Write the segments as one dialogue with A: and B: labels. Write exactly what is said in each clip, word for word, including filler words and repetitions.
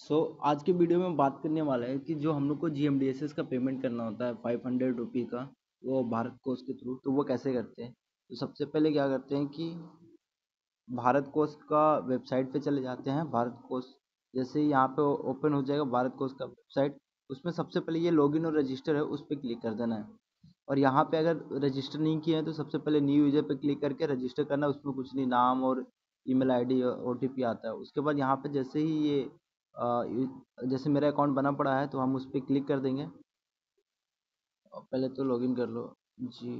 A: सो so, आज के video में बात करने वाला है कि जो हम लोग को G M D S S का पेमेंट करना होता है फाइव हंड्रेड रुपी का, वो भारत कोष के थ्रू, तो वो कैसे करते हैं। तो सबसे पहले क्या करते हैं कि भारत कोष का वेबसाइट पे चले जाते हैं। भारत कोष जैसे ही यहाँ पे ओपन हो जाएगा भारत कोष का वेबसाइट, उसमें सबसे पहले ये लॉगिन और रजिस्टर है, उस पर क्लिक कर देना है। और यहाँ पे अगर रजिस्टर नहीं किया है तो सबसे पहले न्यू यूजर पे क्लिक करके रजिस्टर करना है। उसमें कुछ नहीं, नाम और email ID O T P आता है। उसके बाद यहाँ पे जैसे ही ये अ, ये- जैसे मेरा अकाउंट बना पड़ा है तो हम उस पर क्लिक कर देंगे। और पहले तो लॉगिन कर लो, G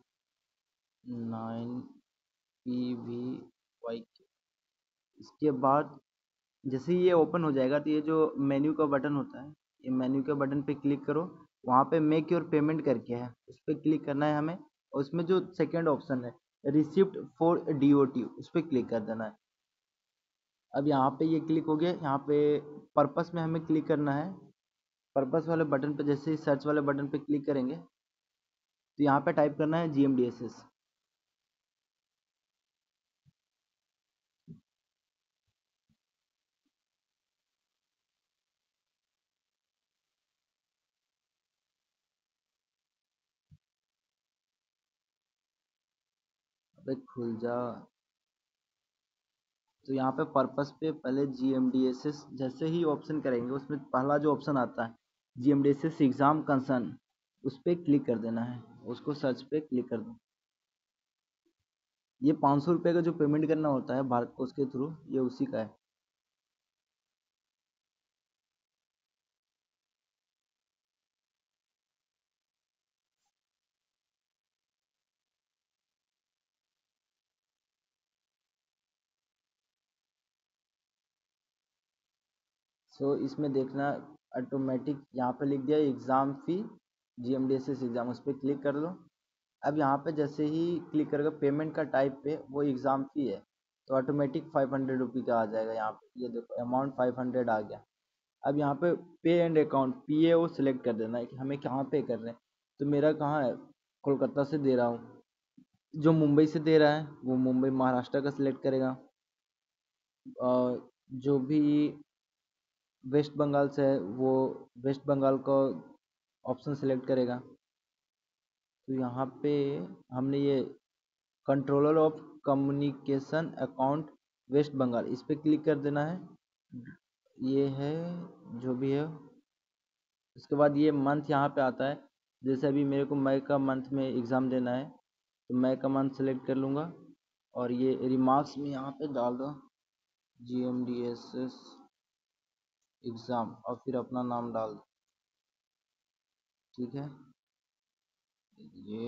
A: nine P V Y. इसके बाद जैसे ही ये ओपन हो जाएगा तो ये जो मेन्यू का बटन होता है, ये मेन्यू के बटन पे क्लिक करो। वहाँ पे मेक योर पेमेंट करके है, उस पर क्लिक करना है हमें। और उसमें जो सेकेंड ऑप्शन है receipt for D O T, उस पर क्लिक कर देना है। अब यहाँ पे ये क्लिक हो गया। यहाँ पे पर्पस में हमें क्लिक करना है। पर्पस वाले बटन पे जैसे ही सर्च वाले बटन पे क्लिक करेंगे तो यहाँ पे टाइप करना है G M D S S. अबे खुल जा। तो यहाँ पे पर्पस पे पहले G M D S S जैसे ही ऑप्शन करेंगे, उसमें पहला जो ऑप्शन आता है G M D S S exam concern, उस पर क्लिक कर देना है। उसको सर्च पे क्लिक कर दो। ये पाँच सौ रुपये का जो पेमेंट करना होता है भारत कोष के थ्रू, ये उसी का है। सो इसमें देखना ऑटोमेटिक यहाँ पे लिख दिया exam fee G M D S S exam, उस पर क्लिक कर लो। अब यहाँ पे जैसे ही क्लिक करेगा पेमेंट का टाइप पे, वो एग्ज़ाम फ़ी है तो ऑटोमेटिक फाइव हंड्रेड रुपी का आ जाएगा। यहाँ पे ये देखो अमाउंट फाइव हंड्रेड आ गया। अब यहाँ पे pay and account P A O select कर देना है कि हमें कहाँ पे कर रहे हैं। तो मेरा कहाँ है, कोलकाता से दे रहा हूँ। जो मुंबई से दे रहा है वो मुंबई महाराष्ट्र का सिलेक्ट करेगा। और जो भी वेस्ट बंगाल से है वो वेस्ट बंगाल का ऑप्शन सेलेक्ट करेगा। तो यहाँ पे हमने ये controller of communication account West Bengal, इस पर क्लिक कर देना है। ये है जो भी है। उसके बाद ये मंथ यहाँ पे आता है। जैसे अभी मेरे को मई का मंथ में एग्ज़ाम देना है तो मई का मंथ सेलेक्ट कर लूँगा। और ये रिमार्क्स में यहाँ पे डाल दो G M D S S exam और फिर अपना नाम डाल दो। ठीक है, ये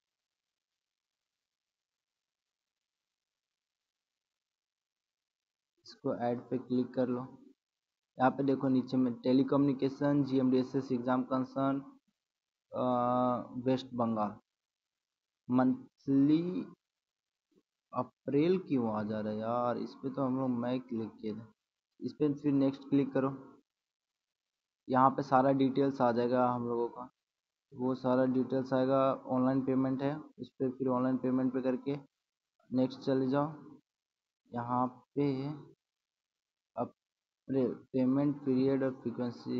A: इसको ऐड पे क्लिक कर लो। यहाँ पे देखो नीचे में telecommunication G M D S S exam concern West Bengal monthly. April क्यों आ जा रहा है यार, इस पे तो हम लोग मई क्लिक किए थे। इस पे फिर नेक्स्ट क्लिक करो। यहाँ पे सारा डिटेल्स आ जाएगा हम लोगों का। वो सारा डिटेल्स आएगा। ऑनलाइन पेमेंट है, उस पर फिर ऑनलाइन पेमेंट पे करके नेक्स्ट चले जाओ। यहाँ पे अप्रैल पेमेंट पीरियड और फ्रीक्वेंसी,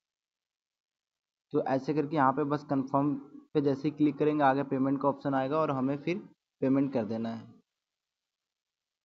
A: तो ऐसे करके यहाँ पे बस कंफर्म पे जैसे ही क्लिक करेंगे आगे पेमेंट का ऑप्शन आएगा और हमें फिर पेमेंट कर देना है।